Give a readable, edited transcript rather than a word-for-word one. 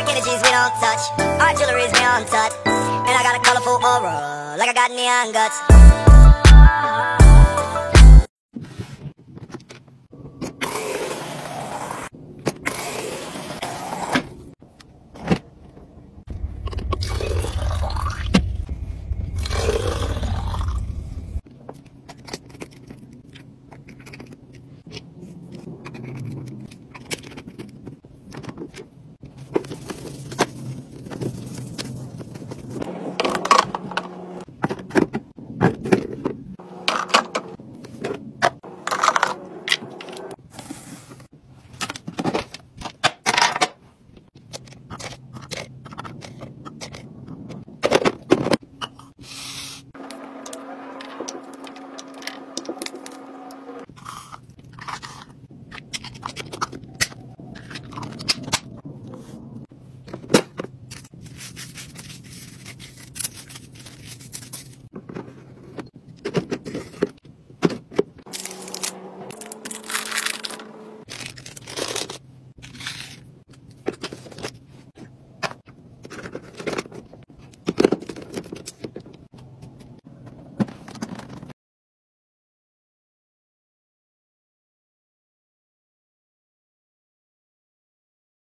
energies we don't touch. Our jewelry's beyond touch. And I got a colorful aura, like I got neon guts.